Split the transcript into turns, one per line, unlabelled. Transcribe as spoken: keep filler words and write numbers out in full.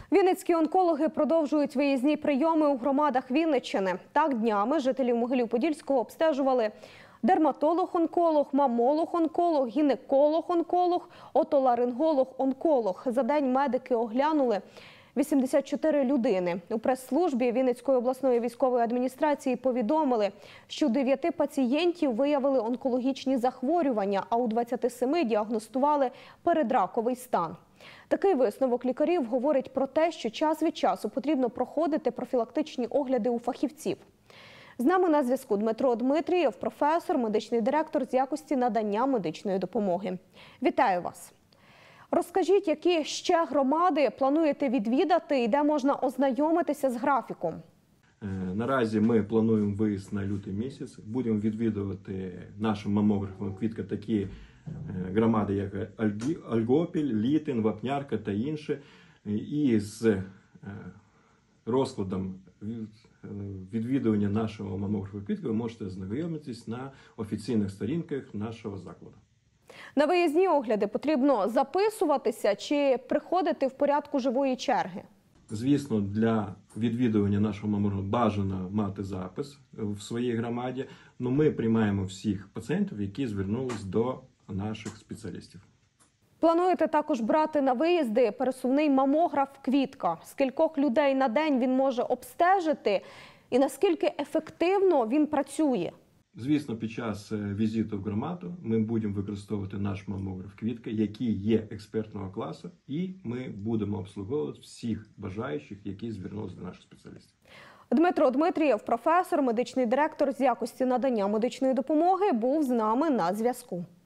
Вінницькі онкологи продовжують виїзні прийоми у громадах Вінниччини. Так днями жителів Могилів-Подільського обстежували дерматолог-онколог, мамолог-онколог, гінеколог-онколог, отоларинголог-онколог. За день медики оглянули вісімдесят чотири людини. У прес-службі Вінницької обласної військової адміністрації повідомили, що у дев'яти пацієнтів виявили онкологічні захворювання, а у двадцяти семи діагностували передраковий стан. Такий висновок лікарів говорить про те, що час від часу потрібно проходити профілактичні огляди у фахівців. З нами на зв'язку Дмитро Дмитрієв, професор, медичний директор з якості надання медичної допомоги. Вітаю вас! Розкажіть, які ще громади плануєте відвідати і де можна ознайомитися з графіком?
Наразі ми плануємо виїзд на лютий місяць. Будемо відвідувати нашим мамографом «Квітка» такі громади, як Альгопіль, Літин, Вапнярка та інші. І з розкладом відвідування нашого мамографа «Квітка» ви можете ознайомитись на офіційних сторінках нашого закладу.
На виїзні огляди потрібно записуватися чи приходити в порядку живої черги?
Звісно, для відвідування нашого мамографа бажано мати запис в своїй громаді, але ми приймаємо всіх пацієнтів, які звернулись до наших спеціалістів.
Плануєте також брати на виїзди пересувний мамограф «Квітка». Скількох людей на день він може обстежити і наскільки ефективно він працює?
Звісно, під час візиту в громаду ми будемо використовувати наш мамограф «Квітка», який є експертного класу, і ми будемо обслуговувати всіх бажаючих, які звернулися до наших спеціалістів.
Дмитро Дмитрієв, професор, медичний директор з якості надання медичної допомоги, був з нами на зв'язку.